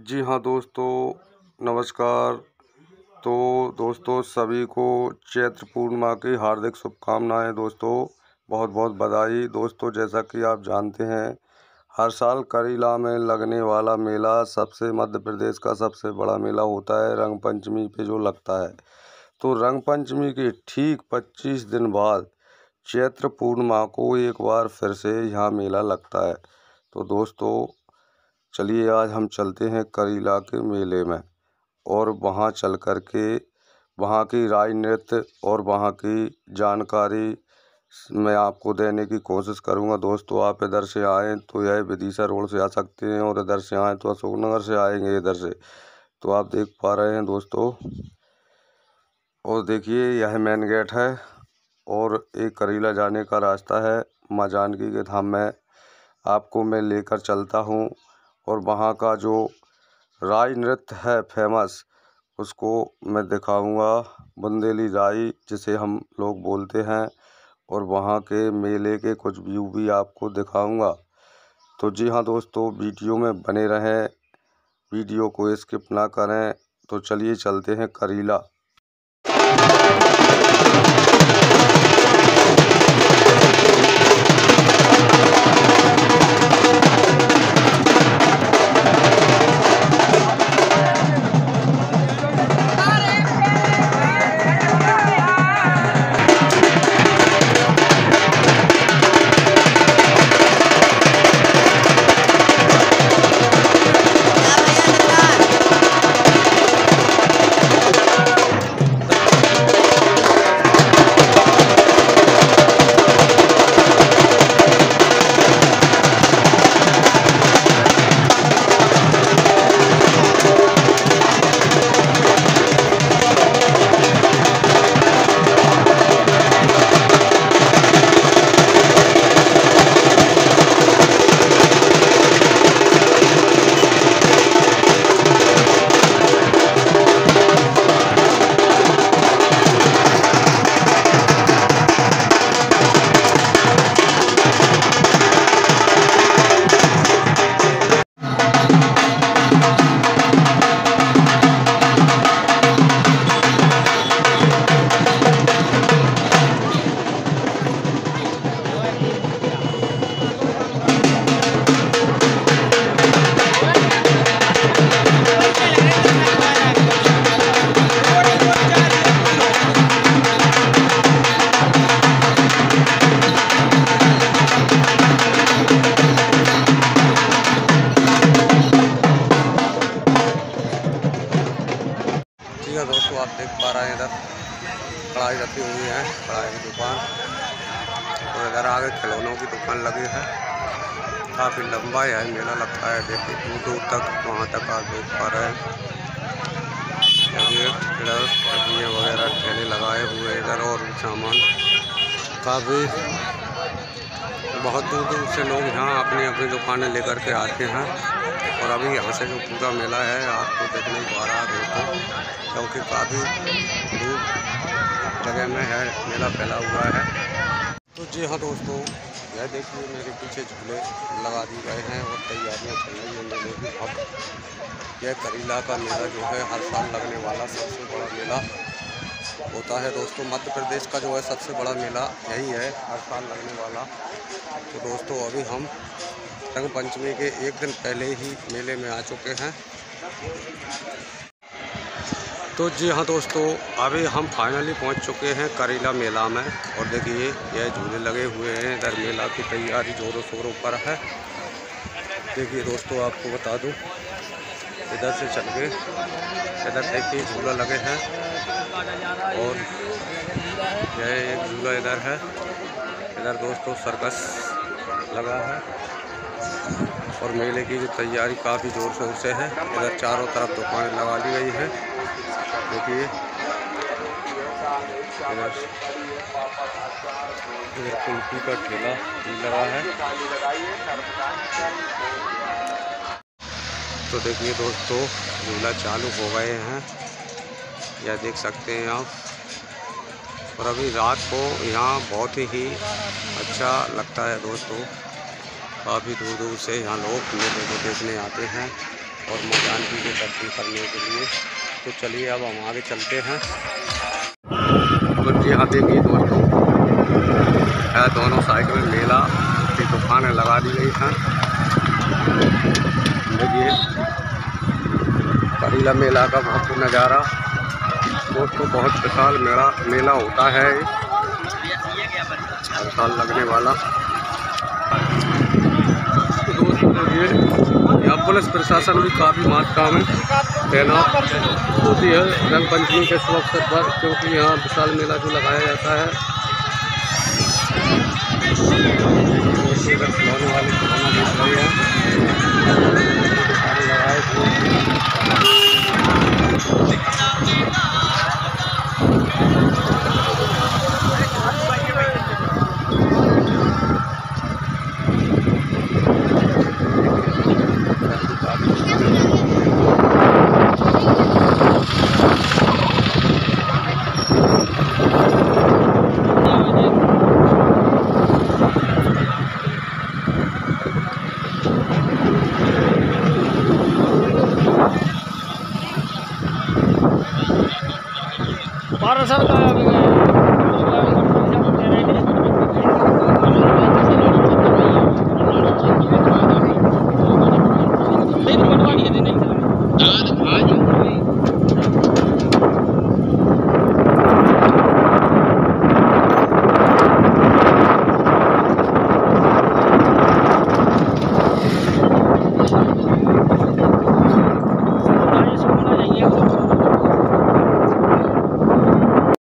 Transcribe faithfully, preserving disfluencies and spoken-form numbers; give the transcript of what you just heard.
जी हाँ दोस्तों, नमस्कार। तो दोस्तों सभी को चैत्र पूर्णिमा की हार्दिक शुभकामनाएं। दोस्तों बहुत बहुत बधाई। दोस्तों जैसा कि आप जानते हैं, हर साल करीला में लगने वाला मेला सबसे मध्य प्रदेश का सबसे बड़ा मेला होता है, रंग पंचमी पे जो लगता है। तो रंग पंचमी के ठीक पच्चीस दिन बाद चैत्र पूर्णिमा को एक बार फिर से यहाँ मेला लगता है। तो दोस्तों चलिए आज हम चलते हैं करीला के मेले में और वहाँ चल कर के वहाँ की राई नृत्य और वहाँ की जानकारी मैं आपको देने की कोशिश करूँगा। दोस्तों आप इधर से आएँ तो यह विदिशा रोड से आ सकते हैं और इधर से आएँ तो अशोकनगर से आएंगे इधर से। तो आप देख पा रहे हैं दोस्तों, और देखिए यह मेन गेट है और एक करीला जाने का रास्ता है। माँ जानकी के धाम में आपको मैं लेकर चलता हूँ और वहाँ का जो राई नृत्य है फेमस, उसको मैं दिखाऊंगा। बुंदेली राई जिसे हम लोग बोलते हैं, और वहाँ के मेले के कुछ व्यू भी आपको दिखाऊंगा। तो जी हाँ दोस्तों, वीडियो में बने रहें, वीडियो को स्किप ना करें। तो चलिए चलते हैं करीला। दोस्तों आप देख पा रहे हैं इधर कढ़ाई रखी हुई है, कढ़ाई की दुकान, और इधर आगे खिलौनों की दुकान लगी है। काफ़ी लंबा है मेला लगता है, देखिए दूर दूर तक, वहाँ तक आप देख पा रहे हैं। इधर तकिए वगैरह ठेले लगाए हुए इधर, और भी सामान काफ़ी बहुत दूर दूर से लोग यहाँ अपनी अपनी दुकानें लेकर के आते हैं। और अभी यहाँ से जो पूरा मेला है आपको देखने को आ रहा है दोस्तों, क्योंकि काफ़ी दूर जगह में है मेला फैला हुआ है। तो जी हाँ दोस्तों, यह देखिए मेरे पीछे झूले लगा दिए गए हैं और तैयारियाँ चल रही हैं मेले की। अब यह करीला का मेला जो है हर साल लगने वाला सबसे बड़ा मेला होता है दोस्तों। मध्य प्रदेश का जो है सबसे बड़ा मेला यही है, हर साल लगने वाला। तो दोस्तों अभी हम रंग पंचमी के एक दिन पहले ही मेले में आ चुके हैं। तो जी हाँ दोस्तों, अभी हम फाइनली पहुंच चुके हैं करीला मेला में, और देखिए यह झूले लगे हुए हैं। इधर मेला की तैयारी जोरों शोरों पर है। देखिए दोस्तों आपको बता दूं, इधर से चल के इधर देखिए झूला लगे हैं, और यह एक झूला इधर है। इधर दोस्तों सर्कस लगा है, और मेले की जो तैयारी काफ़ी ज़ोर शोर से है। इधर चारों तरफ दुकानें लगा ली गई हैं। देखिए इधर इधर कुल्फी का ठेला भी लगा है। तो देखिए दोस्तों झूला चालू हो गए हैं, यह देख सकते हैं आप। और अभी रात को यहाँ बहुत ही अच्छा लगता है दोस्तों, काफ़ी दूर दूर से यहाँ लोग मेले को देखने आते हैं। और माँ जानकी के दर्शन करने के लिए। तो चलिए अब हम आगे चलते हैं। तो जी हाँ देखिए दोस्तों, है दोनों साइड में मेला की दुकानें लगा दी गई हैं। देखिए करीला मेला का बहुत नज़ारा दोस्तों, बहुत विशाल मेला मेला होता है हर साल लगने वाला। दोस्तों देखिए यहाँ पुलिस प्रशासन भी काफ़ी मात्रा में तैनात होती है रंग पंचमी के शुभ अवसर पर, क्योंकि यहाँ विशाल मेला जो लगाया जाता है। खिलौने वाले खिलौना देख रहे हैं लगाए हुए। बारह साल का